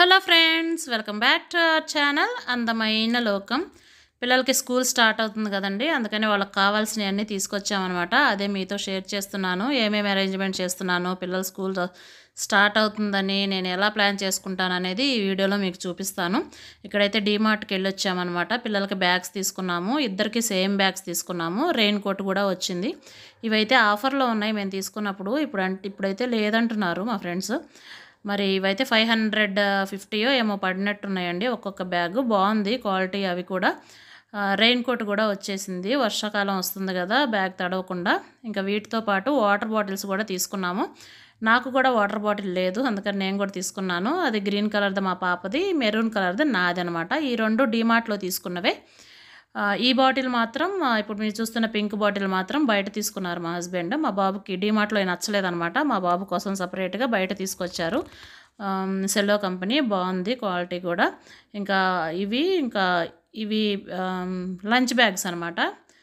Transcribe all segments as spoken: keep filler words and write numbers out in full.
Hello friends, welcome back to our channel అందమైన లోకం. పిల్లలకి స్కూల్ స్టార్ట్ అవుతుంది కదండి, అందుకని వాళ్ళకి కావాల్సినవన్నీ తీసుకొచ్చామన్నమాట. అదే మీతో షేర్ చేస్తున్నాను. ఏమేమి అరేంజ్మెంట్ చేస్తున్నాను, పిల్లల స్కూల్ స్టార్ట్ అవుతుందని నేను ఎలా ప్లాన్ చేసుకుంటాను అనేది ఈ వీడియోలో మీకు చూపిస్తాను. ఇక్కడైతే డీమార్ట్కి వెళ్ళి వచ్చామన్నమాట. పిల్లలకి బ్యాగ్స్ తీసుకున్నాము, ఇద్దరికి సేమ్ బ్యాగ్స్ తీసుకున్నాము. రెయిన్ కోట్ కూడా వచ్చింది. ఇవైతే ఆఫర్లో ఉన్నాయి మేము తీసుకున్నప్పుడు. ఇప్పుడు అంటే ఇప్పుడైతే లేదంటున్నారు మా ఫ్రెండ్స్. మరి ఇవైతే ఫైవ్ హండ్రెడ్ ఫిఫ్టీయో ఏమో పడినట్టున్నాయండి ఒక్కొక్క బ్యాగు. బాగుంది క్వాలిటీ. అవి కూడా రెయిన్ కోట్ కూడా వచ్చేసింది, వర్షాకాలం వస్తుంది కదా బ్యాగ్ తడవకుండా. ఇంకా వీటితో పాటు వాటర్ బాటిల్స్ కూడా తీసుకున్నాము. నాకు కూడా వాటర్ బాటిల్ లేదు, అందుకని నేను కూడా తీసుకున్నాను. అది గ్రీన్ కలర్ది మా పాపది, మెరూన్ కలర్ది నాది అనమాట. ఈ రెండు డీమార్ట్లో తీసుకున్నవే. ఈ బాటిల్ మాత్రం ఇప్పుడు మీరు చూస్తున్న పింక్ బాటిల్ మాత్రం బయట తీసుకున్నారు మా హస్బెండ్. మా బాబుకి డీమార్ట్లో నచ్చలేదనమాట, మా బాబు కోసం సపరేట్గా బయట తీసుకొచ్చారు. సెల్లో కంపెనీ, బాగుంది క్వాలిటీ కూడా. ఇంకా ఇవి ఇంకా ఇవి లంచ్ బ్యాగ్స్ అనమాట.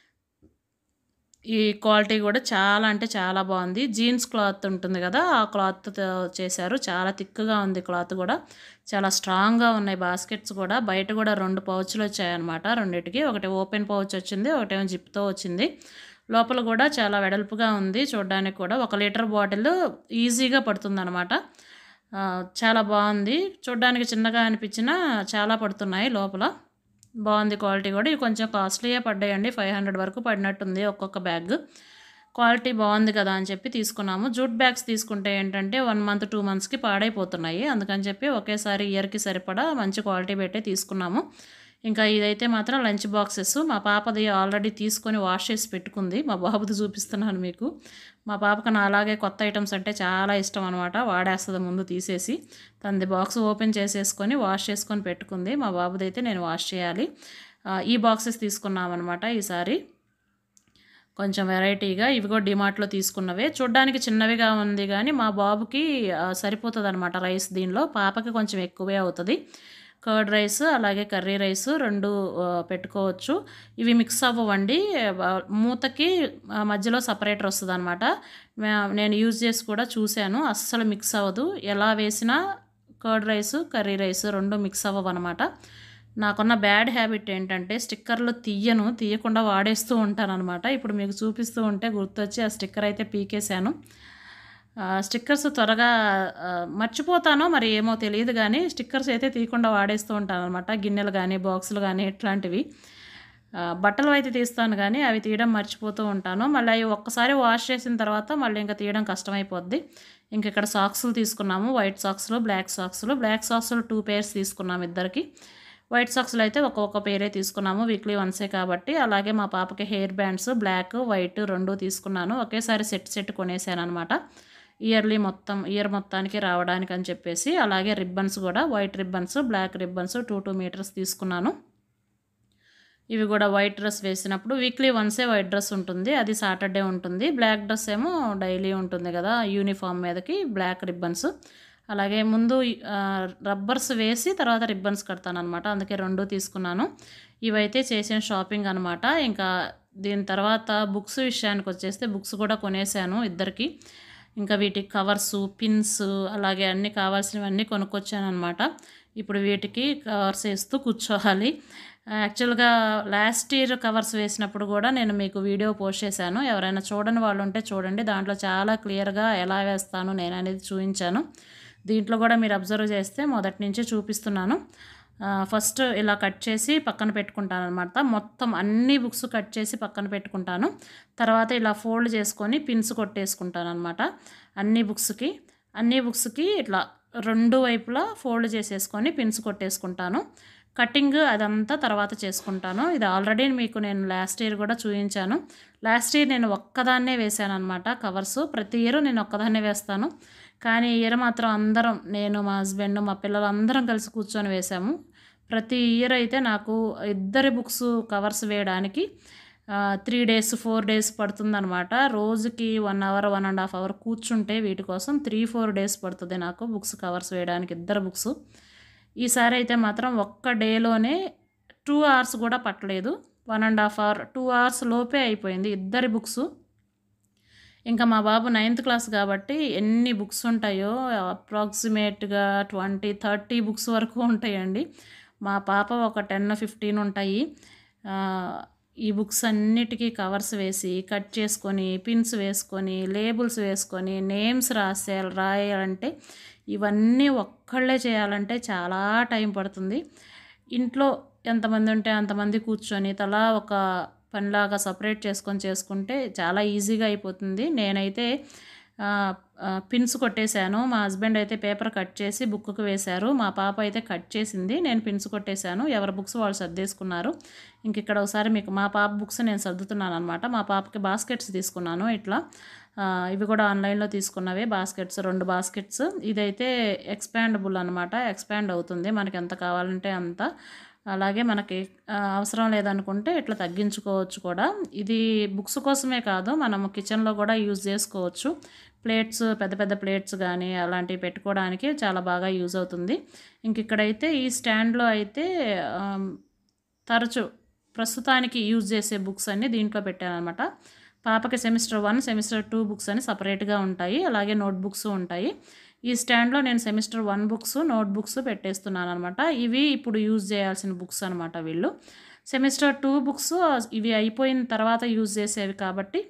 ఈ క్వాలిటీ కూడా చాలా అంటే చాలా బాగుంది. జీన్స్ క్లాత్ ఉంటుంది కదా, ఆ క్లాత్ చేశారు. చాలా థిక్గా ఉంది క్లాత్ కూడా, చాలా స్ట్రాంగ్గా ఉన్నాయి. బాస్కెట్స్ కూడా బయట కూడా రెండు పౌచ్లు వచ్చాయన్నమాట. రెండింటికి ఒకటి ఓపెన్ పౌచ్ వచ్చింది, ఒకటేమో జిప్తో వచ్చింది. లోపల కూడా చాలా వెడల్పుగా ఉంది చూడడానికి కూడా. ఒక లీటర్ బాటిల్ ఈజీగా పడుతుందన్నమాట. చాలా బాగుంది చూడడానికి. చిన్నగా అనిపించినా చాలా పడుతున్నాయి లోపల. బాగుంది క్వాలిటీ కూడా. ఇవి కొంచెం కాస్ట్లీయే పడ్డాయండి, ఫైవ్ హండ్రెడ్ వరకు పడినట్టుంది ఒక్కొక్క బ్యాగ్. క్వాలిటీ బాగుంది కదా అని చెప్పి తీసుకున్నాము. జూట్ బ్యాగ్స్ తీసుకుంటే ఏంటంటే వన్ మంత్ టూ మంత్స్కి పాడైపోతున్నాయి, అందుకని చెప్పి ఒకేసారి ఇయర్కి సరిపడా మంచి క్వాలిటీ పెట్టే తీసుకున్నాము. ఇంకా ఇదైతే మాత్రం లంచ్ బాక్సెస్. మా పాపది ఆల్రెడీ తీసుకొని వాష్ చేసి పెట్టుకుంది. మా బాబుది చూపిస్తున్నాను మీకు. మా పాపకు నా అలాగే కొత్త ఐటమ్స్ అంటే చాలా ఇష్టం అనమాట. వాడేస్తుంది ముందు తీసేసి. తనది బాక్స్ ఓపెన్ చేసేసుకొని వాష్ చేసుకొని పెట్టుకుంది. మా బాబుది అయితే నేను వాష్ చేయాలి. ఈ బాక్సెస్ తీసుకున్నామన్నమాట ఈసారి. కొంచెం వెరైటీగా. ఇవి కూడా డిమార్ట్లో తీసుకున్నవే. చూడ్డానికి చిన్నవిగా ఉంది కానీ మా బాబుకి సరిపోతుంది అనమాట రైస్ దీనిలో. పాపకి కొంచెం ఎక్కువే అవుతుంది. కర్డ్ రైస్ అలాగే కర్రీ రైస్ రెండు పెట్టుకోవచ్చు. ఇవి మిక్స్ అవ్వండి, మూతకి మధ్యలో సపరేటర్ వస్తుంది అనమాట. నేను యూజ్ చేసి కూడా చూశాను, అస్సలు మిక్స్ అవ్వదు. ఎలా వేసినా కర్డ్ రైస్ కర్రీ రైస్ రెండు మిక్స్ అవ్వవు అనమాట. నాకున్న బ్యాడ్ హ్యాబిట్ ఏంటంటే స్టిక్కర్లు తీయను, తీయకుండా వాడేస్తూ ఉంటాను అనమాట. ఇప్పుడు మీకు చూపిస్తూ ఉంటే గుర్తొచ్చి ఆ స్టిక్కర్ అయితే పీకేశాను. స్టిక్కర్స్ త్వరగా మర్చిపోతానో మరి ఏమో తెలియదు కానీ స్టిక్కర్స్ అయితే తీయకుండా వాడేస్తూ ఉంటాను అనమాట. గిన్నెలు కానీ బాక్సులు కానీ ఇట్లాంటివి. బట్టలు అయితే తీస్తాను కానీ అవి తీయడం మర్చిపోతూ ఉంటాను. మళ్ళీ అవి ఒక్కసారి వాష్ చేసిన తర్వాత మళ్ళీ ఇంకా తీయడం కష్టమైపోద్ది. ఇంక ఇక్కడ సాక్స్లు తీసుకున్నాము, వైట్ సాక్స్లు బ్లాక్ సాక్స్లు. బ్లాక్ సాక్స్లు టూ పేర్స్ తీసుకున్నాము ఇద్దరికి. వైట్ సాక్స్లు అయితే ఒక్కొక్క పేరే తీసుకున్నాము, వీక్లీ వన్సే కాబట్టి. అలాగే మా పాపకి హెయిర్ బ్యాండ్స్ బ్లాక్ వైట్ రెండు తీసుకున్నాను. ఒకేసారి సెట్ సెట్ కొనేసాను అనమాట, ఇయర్లీ మొత్తం ఇయర్ మొత్తానికి రావడానికి అని చెప్పేసి. అలాగే రిబ్బన్స్ కూడా white ribbons black ribbons two two metres తీసుకున్నాను. ఇవి కూడా వైట్ డ్రెస్ వేసినప్పుడు వీక్లీ వన్సే వైట్ డ్రెస్ ఉంటుంది, అది సాటర్డే ఉంటుంది. బ్లాక్ డ్రెస్ ఏమో డైలీ ఉంటుంది కదా యూనిఫామ్ మీదకి. Black ribbons. అలాగే ముందు రబ్బర్స్ వేసి తర్వాత రిబ్బన్స్ కడతాను అనమాట, అందుకే రెండు తీసుకున్నాను. ఇవైతే చేసిన షాపింగ్ అనమాట. ఇంకా దీని తర్వాత బుక్స్ విషయానికి వచ్చేస్తే బుక్స్ కూడా కొనేసాను ఇద్దరికి. ఇంకా వీటికి కవర్సు పిన్స్ అలాగే అన్నీ కావాల్సినవన్నీ కొనుక్కొచ్చాను అనమాట. ఇప్పుడు వీటికి కవర్స్ వేస్తూ కూర్చోవాలి. యాక్చువల్గా లాస్ట్ ఇయర్ కవర్స్ వేసినప్పుడు కూడా నేను మీకు వీడియో పోస్ట్ చేశాను, ఎవరైనా చూడని వాళ్ళు ఉంటే చూడండి. దాంట్లో చాలా క్లియర్గా ఎలా వేస్తాను నేను అనేది చూపించాను. దీంట్లో కూడా మీరు అబ్జర్వ్ చేస్తే మొదటి నుంచి చూపిస్తున్నాను. ఫస్ట్ ఇలా కట్ చేసి పక్కన పెట్టుకుంటాను అనమాట. మొత్తం అన్ని బుక్స్ కట్ చేసి పక్కన పెట్టుకుంటాను. తర్వాత ఇలా ఫోల్డ్ చేసుకొని పిన్స్ కొట్టేసుకుంటాను అనమాట అన్ని బుక్స్కి. అన్ని బుక్స్కి ఇట్లా రెండు వైపులా ఫోల్డ్ చేసేసుకొని పిన్స్ కొట్టేసుకుంటాను. కటింగ్ అదంతా తర్వాత చేసుకుంటాను. ఇది ఆల్రెడీ మీకు నేను లాస్ట్ ఇయర్ కూడా చూపించాను. లాస్ట్ ఇయర్ నేను ఒక్కదాన్నే వేసాను అనమాట కవర్స్. ప్రతి ఇయర్ నేను ఒక్కదాన్నే వేస్తాను, కానీ ఇయర్ మాత్రం అందరం, నేను మా హస్బెండ్ మా పిల్లలు అందరం కలిసి కూర్చొని వేసాము. ప్రతి ఇయర్ అయితే నాకు ఇద్దరి బుక్స్ కవర్స్ వేయడానికి త్రీ డేస్ ఫోర్ డేస్ పడుతుందనమాట. రోజుకి one hour one and half hour కూర్చుంటే వీటి కోసం త్రీ ఫోర్ డేస్ పడుతుంది నాకు బుక్స్ కవర్స్ వేయడానికి, ఇద్దరు బుక్స్. ఈసారి అయితే మాత్రం ఒక్క డేలోనే టూ అవర్స్ కూడా పట్టలేదు, one and half hour two hours లోపే అయిపోయింది ఇద్దరి బుక్స్. ఇంకా మా బాబు నైన్త్ క్లాస్ కాబట్టి ఎన్ని బుక్స్ ఉంటాయో అప్రాక్సిమేట్‌గా ఇరవై, ముప్పై బుక్స్ వరకు ఉంటాయండి. మా పాప ఒక పది, పదిహేను ఉంటాయి. ఆహ్, ఈ బుక్స్ అన్నిటికి కవర్స్ వేసి, కట్ చేసుకొని, పిన్స్ వేసుకొని, లేబుల్స్ వేసుకొని, నేమ్స్ రాసే రాయాలంటే ఇవన్నీ ఒక్కళ్ళే చేయాలంటే చాలా టైం పడుతుంది. ఇంట్లో ఎంతమంది ఉంటే అంతమంది కూర్చొని తలా ఒక పనిలాగా సపరేట్ చేసుకొని చేసుకుంటే చాలా ఈజీగా అయిపోతుంది. నేనైతే ఆహ్, ఆహ్, పిన్స్ కొట్టేశాను. మా హస్బెండ్ అయితే పేపర్ కట్ చేసి బుక్‌కి వేశారు. మా పాప అయితే కట్ చేసింది. నేను పిన్స్ కొట్టేశాను. ఎవరి బుక్స్ వాళ్ళు సర్దేసుకున్నారు. ఇంక ఇక్కడ ఒకసారి మీకు మా పాప బుక్స్ నేను సర్దుతున్నాననమాట. మా పాపకి బాస్కెట్స్ తీసుకున్నాను ఇట్లా. ఆహ్, ఇవి కూడా ఆన్‌లైన్‌లో తీసుకున్నవే బాస్కెట్స్, రెండు బాస్కెట్స్. ఇదైతే ఎక్స్‌పాండబుల్ అనమాట. ఎక్స్‌పాండ్ అవుతుంది. మనకి ఎంత కావాలంటే అంత. అలాగే మనకి ఆహ్, అవసరం లేదనుకుంటే ఇట్లా తగ్గించుకోవచ్చు కూడా. ఇది బుక్స్ కోసమే కాదు, మనము కిచెన్‌లో కూడా యూజ్ చేసుకోవచ్చు. ప్లేట్స్, పెద్ద పెద్ద ప్లేట్స్ గానీ అలాంటివి పెట్టుకోవడానికి చాలా బాగా యూజ్ అవుతుంది. ఇంక ఇక్కడైతే ఈ స్టాండ్‌లో అయితే ఆహ్, తరచు ప్రస్తుతానికి యూజ్ చేసే బుక్స్ అన్నీ దీంట్లో పెట్టాననమాట. పాపకి సెమిస్టర్ ఒకటి, సెమిస్టర్ రెండు బుక్స్ అని సెపరేట్‌గా ఉంటాయి. అలాగే నోట్ బుక్స్ ఉంటాయి. ఈ స్టాండ్‌లో నేను సెమిస్టర్ ఒకటి బుక్స్, నోట్ బుక్స్ పెట్టేస్తున్నాననమాట. ఇవి ఇప్పుడు యూజ్ చేయాల్సిన బుక్స్ అనమాట వీళ్ళు. సెమిస్టర్ రెండు బుక్స్ ఇవి అయిపోయిన తర్వాత యూజ్ చేసేవి కాబట్టి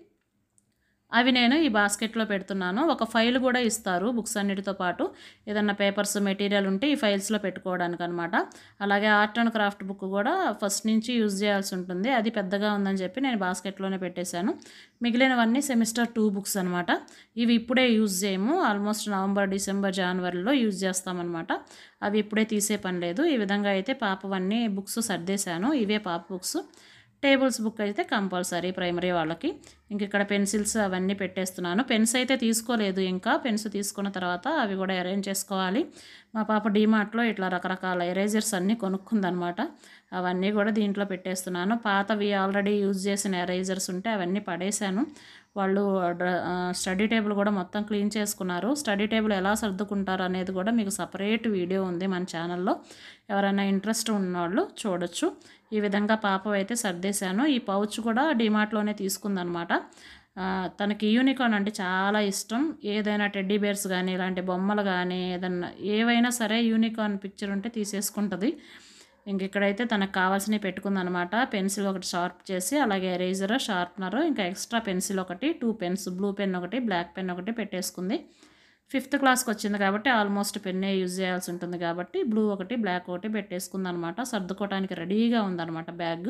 అవి నేను ఈ బాస్కెట్‌లో పెడుతున్నాను. ఒక ఫైల్ కూడా ఇస్తారు బుక్స్ అన్నిటితో పాటు. ఏదన్నా పేపర్స్, మెటీరియల్ ఉంటే ఈ ఫైల్స్‌లో పెట్టుకోవడానికనమాట. అలాగే ఆర్ట్ అండ్ క్రాఫ్ట్ బుక్ కూడా ఫస్ట్ నుంచి యూజ్ చేయాల్సి ఉంటుంది. అది పెద్దగా ఉందని చెప్పి నేను బాస్కెట్‌లోనే పెట్టేశాను. మిగిలినవన్నీ సెమిస్టర్ రెండు బుక్స్ అనమాట. ఇవి ఇప్పుడే యూజ్ చేయము. ఆల్మోస్ట్ నవంబర్, డిసెంబర్, జనవరిలో యూజ్ చేస్తామనమాట. అవి ఇప్పుడే తీసే పని లేదు. ఈ విధంగా అయితే పాపవన్నీ బుక్స్ సర్దేశాను. ఇవే పాప బుక్స్. టేబుల్స్ బుక్ అయితే కంపల్సరీ ప్రైమరీ వాళ్ళకి. ఇంక ఇక్కడ పెన్సిల్స్ అవన్నీ పెట్టేస్తున్నాను. పెన్స్ అయితే తీసుకోలేదు ఇంకా. పెన్స్ తీసుకున్న తర్వాత అవి కూడా అరేంజ్ చేసుకోవాలి. మా పాప డీమార్ట్‌లో ఇట్లా రకరకాల ఎరేజర్స్ అన్నీ కొనుక్కుందనమాట. అవన్నీ కూడా దీంట్లో పెట్టేస్తున్నాను. పాతవి ఆల్రెడీ యూజ్ చేసిన ఎరేజర్స్ ఉంటే అవన్నీ పడేశాను. వాళ్ళు డ్ర ఆహ్, స్టడీ టేబుల్ కూడా మొత్తం క్లీన్ చేసుకున్నారు. స్టడీ టేబుల్ ఎలా సర్దుకుంటారు అనేది కూడా మీకు సపరేట్ వీడియో ఉంది మన ఛానల్‌లో. ఎవరైనా ఇంట్రెస్ట్ ఉన్నవాళ్ళు చూడొచ్చు. ఈ విధంగా పాపవైతే సర్దేశాను. ఈ పౌచ్ కూడా డీమార్ట్‌లోనే తీసుకుందనమాట. ఆహ్, తనకి యూనికార్న్ అంటే చాలా ఇష్టం. ఏదైనా టెడ్డీ బేర్స్ గానీ, ఇలాంటి బొమ్మలు గానీ, ఏదన్నా ఏవైనా సరే యూనికార్న్ పిక్చర్ ఉంటే తీసేసుకుంటది. ఇంక ఇక్కడైతే తనకు కావాల్సినవి పెట్టుకుందనమాట. పెన్సిల్ ఒకటి షార్ప్ చేసి, అలాగే ఎరేజర్, షార్ప్నర్, ఇంకా ఎక్స్ట్రా పెన్సిల్ ఒకటి, రెండు పెన్స్, బ్లూ పెన్ ఒకటి, బ్లాక్ పెన్ ఒకటి పెట్టేసుకుంది. ఫిఫ్త్ క్లాస్‌కి వచ్చింది కాబట్టి ఆల్మోస్ట్ పెన్నే యూజ్ చేయాల్సి ఉంటుంది కాబట్టి బ్లూ ఒకటి, బ్లాక్ ఒకటి పెట్టేసుకుందనమాట. సర్దుకోవటానికి రెడీగా ఉందనమాట బ్యాగ్.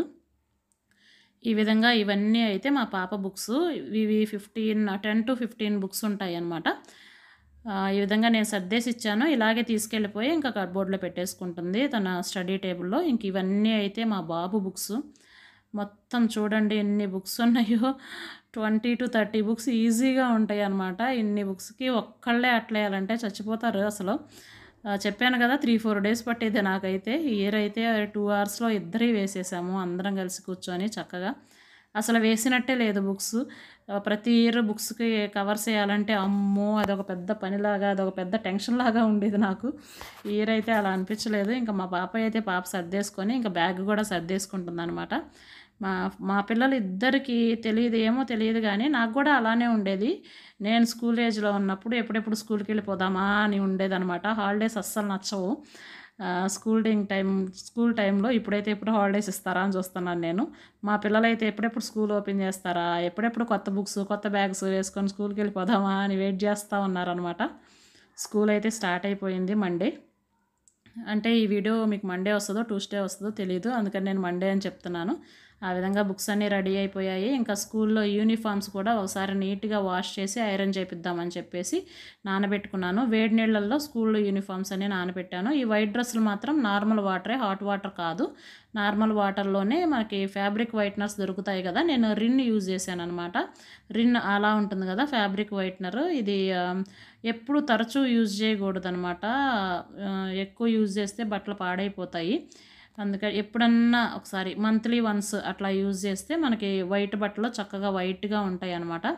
ఈ విధంగా ఇవన్నీ అయితే మా పాప బుక్స్. ఇవి పదిహేను పది పదిహేను బుక్స్ ఉంటాయన్నమాట. ఆహ్, ఈ విధంగా నేను సర్దేసి ఇచ్చాను. ఇలాగే తీసుకెళ్ళిపోయి ఇంకా కప్‌బోర్డ్‌లో పెట్టేసుకుంటుంది తన స్టడీ టేబుల్‌లో. ఇంక ఇవన్నీ అయితే మా బాబు బుక్స్. మొత్తం చూడండి ఎన్ని బుక్స్ ఉన్నాయో. ఇరవై ముప్పై బుక్స్ ఈజీగా ఉంటాయన్నమాట. ఇన్ని బుక్స్‌కి ఒక్కళ్ళే అట్లేయాలంటే చచ్చిపోతారు అసలు. ఆహ్, చెప్పాను కదా మూడు, నాలుగు డేస్ పట్టేది నాకైతే. ఈ ఇయర్ అయితే రెండు అవర్స్‌లో ఇద్దరియి వేసేసాము అందరం కలిసి కూర్చొని చక్కగా. అసలు వేసినట్టే లేదు బుక్స్. ఆహ్, ప్రతి ఇయర్ బుక్స్‌కి కవర్స్ ఎయాలంటే అమ్మో! అదొక పెద్ద పనిలాగా, అదొక పెద్ద టెన్షన్‌లాగా ఉండేది నాకు. ఈ ఇయర్ అయితే అలా అనిపించలేదు. ఇంకా మా పాపయ్య అయితే పాప సర్దేసుకొని ఇంకా బ్యాగ్ కూడా సర్దేసుకుంటుందనమాట. మా మా పిల్లలిద్దరికీ తెలీదు, ఏమో తెలీదు గానీ నాకు కూడా అలానే ఉండేది. నేను స్కూల్ ఏజ్‌లో ఉన్నప్పుడు ఎప్పుడెప్పుడు స్కూల్‌కెళ్ళిపోదామా అని ఉండేదనమాట. హాలిడేస్ అస్సలు నచ్చవు. ఆహ్, స్కూలింగ్ టైం స్కూల్ టైంలో ఇప్పుడైతే ఎప్పుడు హాలిడేస్ ఇస్తారా అని చూస్తున్నాను నేను. మా పిల్లలైతే ఎప్పుడెప్పుడు స్కూల్ ఓపెన్ చేస్తారా? ఎప్పుడెప్పుడు కొత్త బుక్స్, కొత్త బ్యాగ్స్ వేసుకొని స్కూల్‌కెళ్ళిపోదామా అని వెయిట్ చేస్తా ఉన్నారనమాట. స్కూల్ అయితే స్టార్ట్ అయిపోయింది మండే. అంటే ఈ వీడియో మీకు మండే వస్తదో, ట్యూస్‌డే వస్తదో తెలీదు. అందుకని నేను మండే అని చెప్తున్నాను. ఆ విధంగా బుక్స్ అన్నీ రెడీ అయిపోయాయి. ఇంకా స్కూల్లో యూనిఫామ్స్ కూడా ఒకసారి నీట్‌గా వాష్ చేసి ఐరన్ చేపిద్దామని చెప్పేసి నానబెట్టుకున్నాను. వేడి నీళ్ళల్లో స్కూల్లో యూనిఫామ్స్ అన్నీ నానబెట్టాను. ఈ వైట్ డ్రెస్సులు మాత్రం నార్మల్ వాటరే, హాట్ వాటర్ కాదు. నార్మల్ వాటర్‌లోనే మనకి ఫ్యాబ్రిక్ వైట్నర్స్ దొరుకుతాయి కదా! నేను రిన్ యూజ్ చేశాననమాట. రిన్ అలా ఉంటుంది కదా ఫ్యాబ్రిక్ వైట్నర్. ఇది ఆహ్, ఎప్పుడు తరచూ యూజ్ చేయకూడదనమాట. ఆహ్, ఎక్కువ యూజ్ చేస్తే బట్టలు పాడైపోతాయి. అందుకని ఎప్పుడన్నా ఒకసారి మంత్లీ వన్స్ అట్లా యూజ్ చేస్తే మనకి వైట్ బట్టలు చక్కగా వైట్‌గా ఉంటాయన్నమాట.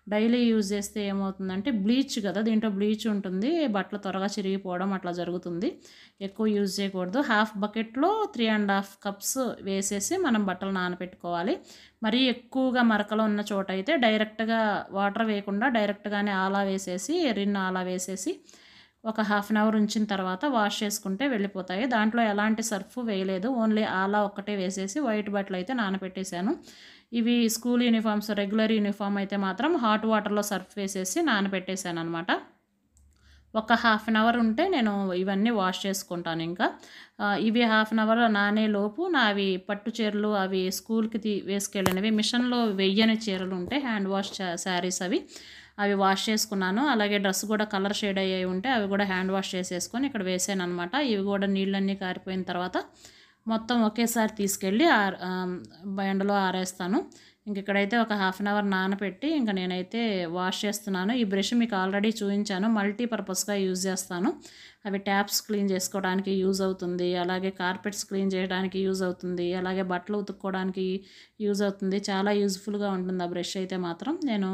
డైలీ యూజ్ చేస్తే ఏమవుతుందంటే బ్లీచ్ కదా, దీంట్లో బ్లీచ్ ఉంటుంది, బట్టలు త్వరగా చిరిగిపోవడం అట్లా జరుగుతుంది. ఎక్కువ యూజ్ చేయకూడదు. హాఫ్ బకెట్లో త్రీ అండ్ హాఫ్ కప్స్ వేసేసి మనం బట్టలు నానబెట్టుకోవాలి. మరీ ఎక్కువగా మరకలు ఉన్న చోట అయితే డైరెక్ట్గా వాటర్ వేయకుండా డైరెక్ట్గానే ఆలా వేసేసి రిన్ ఆలా వేసేసి ఒక హాఫ్ అన్ అవర్ ఉంచిన తర్వాత వాష్ చేసుకుంటే వెళ్ళిపోతాయి. దాంట్లో ఎలాంటి సర్ఫ్ వేయలేదు, ఓన్లీ ఆలా ఒక్కటే వేసేసి వైట్ బట్టలు అయితే నానబెట్టేశాను. ఇవి స్కూల్ యూనిఫామ్స్, రెగ్యులర్ యూనిఫామ్ అయితే మాత్రం హాట్ వాటర్లో సర్ఫ్ వేసేసి నానబెట్టేశాను అనమాట. ఒక హాఫ్ అన్ అవర్ ఉంటే నేను ఇవన్నీ వాష్ చేసుకుంటాను. ఇంకా ఇవి హాఫ్ అన్ అవర్ నానే లోపు నావి పట్టు చీరలు అవి స్కూల్కి తీ వేసుకెళ్ళినవి మిషన్లో వెయ్యని చీరలు ఉంటే హ్యాండ్ వాష్ శారీస్ అవి అవి వాష్ చేసుకున్నాను. అలాగే డ్రెస్ కూడా కలర్ షేడ్ అయ్యాయి ఉంటే అవి కూడా హ్యాండ్ వాష్ చేసేసుకొని ఇక్కడ వేసాను అనమాట. ఇవి కూడా నీళ్ళన్నీ కారిపోయిన తర్వాత మొత్తం ఒకేసారి తీసుకెళ్ళి ఎండలో ఆరేస్తాను. ఇంక ఇక్కడైతే ఒక హాఫ్ అన్ అవర్ నానపెట్టి ఇంకా నేనైతే వాష్ చేస్తున్నాను. ఈ బ్రష్ మీకు ఆల్రెడీ చూపించాను, మల్టీపర్పస్గా యూజ్ చేస్తాను. అవి ట్యాప్స్ క్లీన్ చేసుకోవడానికి యూజ్ అవుతుంది, అలాగే కార్పెట్స్ క్లీన్ చేయడానికి యూజ్ అవుతుంది, అలాగే బట్టలు ఉతుక్కోవడానికి యూజ్ అవుతుంది. చాలా యూజ్ఫుల్గా ఉంటుంది ఆ బ్రష్ అయితే మాత్రం. నేను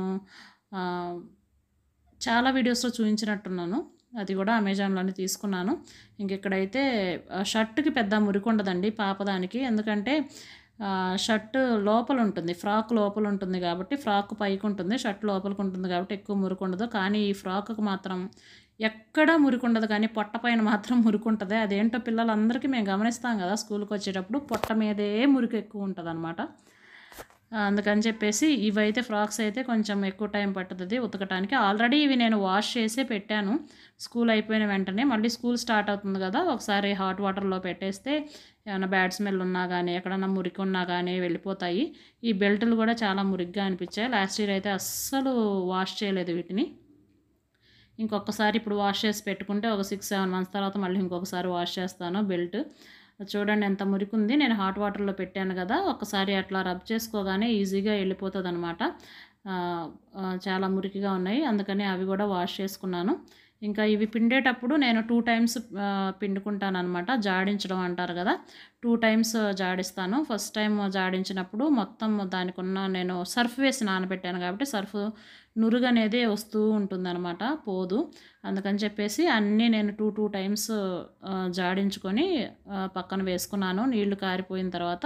చాలా వీడియోస్లో చూపించినట్టున్నాను, అది కూడా అమెజాన్లోనే తీసుకున్నాను. ఇంక ఇక్కడైతే షర్ట్కి పెద్ద మురికి ఉండదండి పాపదానికి, ఎందుకంటే షర్ట్ లోపల ఉంటుంది, ఫ్రాక్ లోపల ఉంటుంది కాబట్టి, ఫ్రాక్ పైకి ఉంటుంది, షర్ట్ లోపలికి ఉంటుంది కాబట్టి ఎక్కువ మురికి ఉండదు. కానీ ఈ ఫ్రాక్కి మాత్రం ఎక్కడా మురికి ఉండదు, కానీ పొట్ట పైన మాత్రం మురికి ఉంటుంది. అదేంటో పిల్లలందరికీ మేము గమనిస్తాం కదా, స్కూల్కి వచ్చేటప్పుడు పొట్ట మీదే మురికి ఎక్కువ ఉంటుంది అనమాట. అందుకని చెప్పేసి ఇవైతే ఫ్రాక్స్ అయితే కొంచెం ఎక్కువ టైం పట్టుతుంది ఉతకటానికి. ఆల్రెడీ ఇవి నేను వాష్ చేసే పెట్టాను స్కూల్ అయిపోయిన వెంటనే. మళ్ళీ స్కూల్ స్టార్ట్ అవుతుంది కదా, ఒకసారి హాట్ వాటర్లో పెట్టేస్తే ఏమైనా బ్యాడ్ స్మెల్ ఉన్నా కానీ ఎక్కడన్నా మురికి ఉన్నా కానీ వెళ్ళిపోతాయి. ఈ బెల్టులు కూడా చాలా మురిగ్గా అనిపించాయి. లాస్ట్ ఇయర్ అయితే అస్సలు వాష్ చేయలేదు వీటిని. ఇంకొకసారి ఇప్పుడు వాష్ చేసి పెట్టుకుంటే ఒక సిక్స్ సెవెన్ మంత్స్ తర్వాత మళ్ళీ ఇంకొకసారి వాష్ చేస్తాను బెల్ట్. చూడండి ఎంత మురికి ఉంది. నేను హాట్ వాటర్లో పెట్టాను కదా, ఒకసారి అట్లా రబ్ చేసుకోగానే ఈజీగా వెళ్ళిపోతుంది అనమాట. చాలా మురికిగా ఉన్నాయి, అందుకని అవి కూడా వాష్ చేసుకున్నాను. ఇంకా ఇవి పిండేటప్పుడు నేను టూ టైమ్స్ పిండుకుంటాను అనమాట. జాడించడం అంటారు కదా, టూ టైమ్స్ జాడిస్తాను. ఫస్ట్ టైం జాడించినప్పుడు మొత్తం దానికి ఉన్న నేను సర్ఫ్ వేసి నానబెట్టాను కాబట్టి సర్ఫ్ నురుగు అనేది వస్తూ ఉంటుందన్నమాట, పోదు. అందుకని చెప్పేసి అన్నీ నేను టూ టూ టైమ్స్ జాడించుకొని పక్కన వేసుకున్నాను. నీళ్లు కారిపోయిన తర్వాత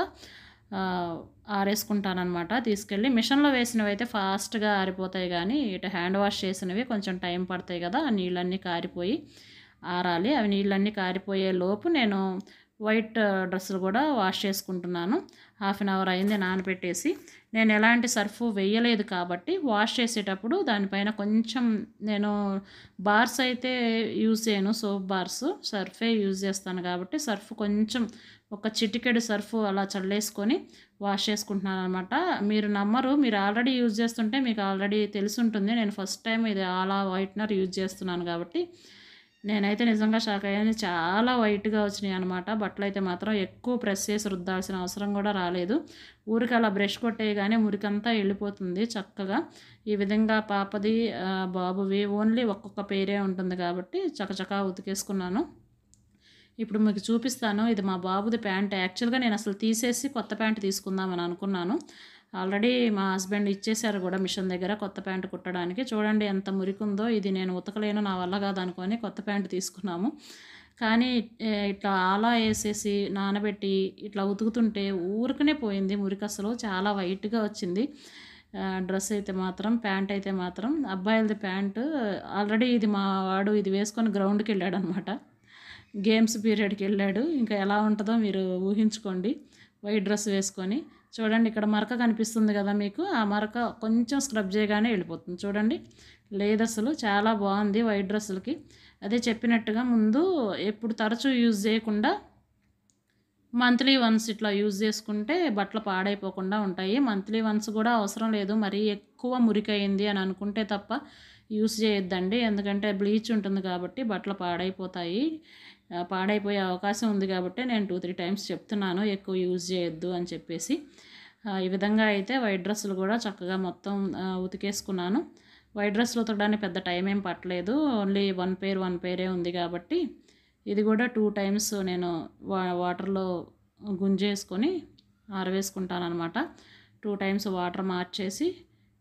ఆరేసుకుంటానమాట. తీసుకెళ్ళి మిషన్లో వేసినవి అయితే ఫాస్ట్గా ఆరిపోతాయి, కానీ ఇటు హ్యాండ్ వాష్ చేసినవి కొంచెం టైం పడతాయి కదా, ఆ నీళ్ళన్నీ కారిపోయి ఆరాలి. అవి నీళ్ళన్నీ కారిపోయే లోపు నేను వైట్ డ్రెస్సులు కూడా వాష్ చేసుకుంటున్నాను. హాఫ్ అన్ అవర్ అయింది నానబెట్టేసి. నేను ఎలాంటి సర్ఫ్ వేయలేదు కాబట్టి వాష్ చేసేటప్పుడు దానిపైన కొంచెం నేను బార్స్ అయితే యూజ్ చేయను, సోప్ బార్స్ సర్ఫే యూజ్ చేస్తాను కాబట్టి సర్ఫ్ కొంచెం ఒక చిటికెడు సర్ఫ్ అలా చల్లేసుకొని వాష్ చేసుకుంటున్నాను అనమాట. మీరు నమ్మరు, మీరు ఆల్రెడీ యూజ్ చేస్తుంటే మీకు ఆల్రెడీ తెలిసి ఉంటుంది. నేను ఫస్ట్ టైం ఇది ఆలా వైట్నర్ యూజ్ చేస్తున్నాను కాబట్టి నేనైతే నిజంగా షాక్ అయ్యాను. చాలా వైట్గా వచ్చినాయి అనమాట. బట్టలు అయితే మాత్రం ఎక్కువ ప్రెస్ చేసి రుద్దాల్సిన అవసరం కూడా రాలేదు. ఊరికి అలా బ్రష్ కొట్టేయగానే మురికంతా వెళ్ళిపోతుంది చక్కగా. ఈ విధంగా పాపది బాబువి ఓన్లీ ఒక్కొక్క పేరే ఉంటుంది కాబట్టి చకచకా ఉతికేసుకున్నాను. ఇప్పుడు మీకు చూపిస్తాను. ఇది మా బాబుది ప్యాంట్. యాక్చువల్గా నేను అసలు తీసేసి కొత్త ప్యాంట్ తీసుకుందామని అనుకున్నాను. ఆల్రెడీ మా హస్బెండ్ ఇచ్చేసారు కూడా మిషన్ దగ్గర కొత్త ప్యాంటు కుట్టడానికి. చూడండి ఎంత మురికుందో. ఇది నేను ఉతకలేను, నా వల్ల కాదనుకొని కొత్త ప్యాంటు తీసుకున్నాము. కానీ ఇట్లా ఆలా వేసేసి నానబెట్టి ఇట్లా ఉతుకుతుంటే ఊరికనే పోయింది మురికి, అసలు చాలా వైట్గా వచ్చింది. డ్రెస్ అయితే మాత్రం, ప్యాంట్ అయితే మాత్రం అబ్బాయిలది ప్యాంటు. ఆల్రెడీ ఇది మా వాడు ఇది వేసుకొని గ్రౌండ్కి వెళ్ళాడు అనమాట, గేమ్స్ పీరియడ్కి వెళ్ళాడు. ఇంకా ఎలా ఉంటుందో మీరు ఊహించుకోండి వైట్ డ్రెస్ వేసుకొని. చూడండి ఇక్కడ మరక కనిపిస్తుంది కదా మీకు, ఆ మరక కొంచెం స్క్రబ్ చేయగానే వెళ్ళిపోతుంది. చూడండి లేదు అసలు చాలా బాగుంది వైట్ డ్రెస్సులకి. అదే చెప్పినట్టుగా ముందు ఎప్పుడు తరచూ యూజ్ చేయకుండా మంత్లీ వన్స్ ఇట్లా యూజ్ చేసుకుంటే బట్టలు పాడైపోకుండా ఉంటాయి. మంత్లీ వన్స్ కూడా అవసరం లేదు, మరీ ఎక్కువ మురికయింది అని అనుకుంటే తప్ప యూజ్ చేయొద్దండి. ఎందుకంటే బ్లీచ్ ఉంటుంది కాబట్టి బట్టలు పాడైపోతాయి, పాడైపోయే అవకాశం ఉంది కాబట్టి నేను టూ త్రీ టైమ్స్ చెప్తున్నాను ఎక్కువ యూజ్ చేయొద్దు అని చెప్పేసి. ఈ విధంగా అయితే వైట్ డ్రెస్సులు కూడా చక్కగా మొత్తం ఉతికేసుకున్నాను. వైట్ డ్రెస్సులు ఉతకడానికి పెద్ద టైం ఏం పట్టలేదు, ఓన్లీ వన్ పేర్ వన్ పేరే ఉంది కాబట్టి ఇది కూడా టూ టైమ్స్ నేను వా వాటర్లో గుంజేసుకొని ఆరవేసుకుంటాను అనమాట. టూ టైమ్స్ వాటర్ మార్చేసి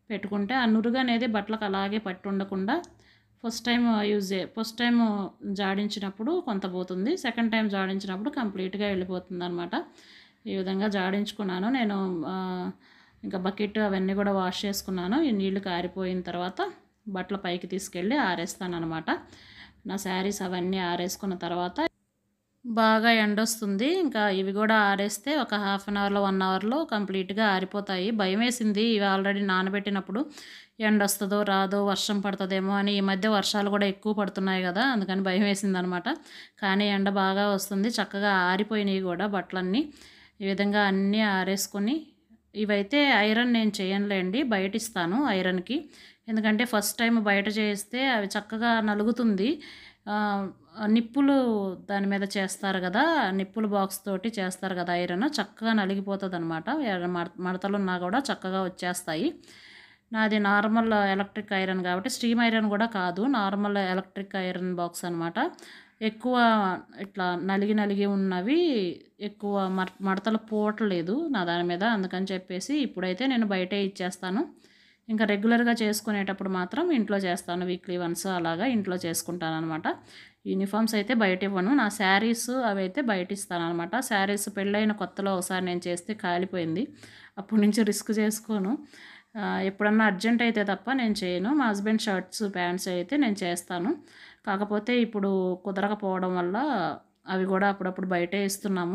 పెట్టుకుంటే ఆ నురుగు అనేది బట్టలకు అలాగే పట్టి ఉండకుండా ఫస్ట్ టైం యూజ్ చే ఫస్ట్ టైం జాడించినప్పుడు కొంత పోతుంది, సెకండ్ టైం జాడించినప్పుడు కంప్లీట్గా వెళ్ళిపోతుంది అనమాట. ఈ విధంగా జాడించుకున్నాను నేను. ఇంకా బకెట్ అవన్నీ కూడా వాష్ చేసుకున్నాను. ఈ నీళ్లు కారిపోయిన తర్వాత బట్టల పైకి తీసుకెళ్ళి ఆరేస్తాను అనమాట. నా శారీస్ అవన్నీ ఆరేసుకున్న తర్వాత బాగా ఎండొస్తుంది. ఇంకా ఇవి కూడా ఆరేస్తే ఒక హాఫ్ అన్ అవర్లో వన్ అవర్లో కంప్లీట్గా ఆరిపోతాయి. భయం వేసింది ఇవి ఆల్రెడీ నానబెట్టినప్పుడు ఎండ వస్తుందో రాదో, వర్షం పడుతుందేమో అని. ఈ మధ్య వర్షాలు కూడా ఎక్కువ పడుతున్నాయి కదా, అందుకని భయం వేసింది అనమాట. కానీ ఎండ బాగా వస్తుంది, చక్కగా ఆరిపోయినాయి కూడా బట్టలన్నీ. ఈ విధంగా అన్నీ ఆరేసుకొని, ఇవైతే ఐరన్ నేను చేయనులేండి, బయట ఇస్తాను ఐరన్కి. ఎందుకంటే ఫస్ట్ టైం బయట చేస్తే అవి చక్కగా నలుగుతుంది. నిప్పులు దాని మీద చేస్తారు కదా, నిప్పుల బాక్స్ తోటి చేస్తారు కదా ఐరన్, చక్కగా నలిగిపోతుంది అనమాట. మడతలు ఉన్నా కూడా చక్కగా వచ్చేస్తాయి. నాది నార్మల్ ఎలక్ట్రిక్ ఐరన్ కాబట్టి, స్టీమ్ ఐరన్ కూడా కాదు, నార్మల్ ఎలక్ట్రిక్ ఐరన్ బాక్స్ అనమాట. ఎక్కువ ఇట్లా నలిగి నలిగి ఉన్నవి ఎక్కువ మడతలు పోవట్లేదు నా దాని మీద, అందుకని చెప్పేసి ఇప్పుడైతే నేను బయటే ఇచ్చేస్తాను. ఇంకా రెగ్యులర్గా చేసుకునేటప్పుడు మాత్రం ఇంట్లో చేస్తాను, వీక్లీ వన్స్ అలాగా ఇంట్లో చేసుకుంటాను అనమాట. యూనిఫామ్స్ అయితే బయట ఇవ్వను. నా శారీస్ అవి అయితే బయట ఇస్తాను అనమాట. శారీస్ పెళ్ళైన కొత్తలో ఒకసారి నేను చేస్తే కాలిపోయింది, అప్పటి నుంచి రిస్క్ చేసుకోను. ఎప్పుడన్నా అర్జెంట్ అయితే తప్ప నేను చేయను. మా హస్బెండ్ షర్ట్స్ ప్యాంట్స్ అయితే నేను చేస్తాను. కాకపోతే ఇప్పుడు కుదరకపోవడం వల్ల అవి కూడా అప్పుడప్పుడు బయటే ఇస్తున్నాము.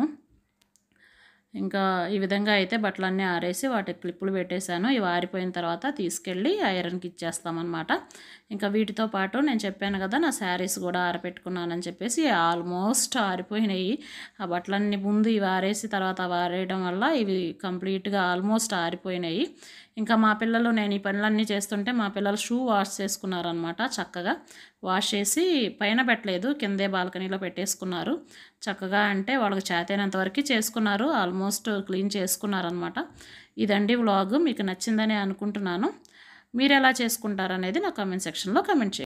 ఇంకా ఈ విధంగా అయితే బట్టలన్నీ ఆరేసి వాటికి క్లిప్పులు పెట్టేశాను. ఇవి ఆరిపోయిన తర్వాత తీసుకెళ్ళి ఐరన్కి ఇచ్చేస్తామన్నమాట. ఇంకా వీటితో పాటు నేను చెప్పాను కదా నా శారీస్ కూడా ఆరపెట్టుకున్నానని చెప్పేసి, ఆల్మోస్ట్ ఆరిపోయినాయి ఆ బట్టలన్నీ. ముందు ఇవి ఆరేసి తర్వాత అవి ఆరేయడం వల్ల ఇవి కంప్లీట్గా ఆల్మోస్ట్ ఆరిపోయినాయి. ఇంకా మా పిల్లలు, నేను ఈ పనులన్నీ చేస్తుంటే మా పిల్లలు షూ వాష్ చేసుకున్నారనమాట. చక్కగా వాష్ చేసి పైన పెట్టలేదు, కిందే బాల్కనీలో పెట్టేసుకున్నారు చక్కగా. అంటే వాళ్ళకి చేతైనంత వరకు చేసుకున్నారు, ఆల్మోస్ట్ క్లీన్ చేసుకున్నారనమాట. ఇదండి వ్లాగ్. మీకు నచ్చిందని అనుకుంటున్నాను. మీరు ఎలా చేసుకుంటారనేది నా కామెంట్ సెక్షన్లో కామెంట్ చేయండి.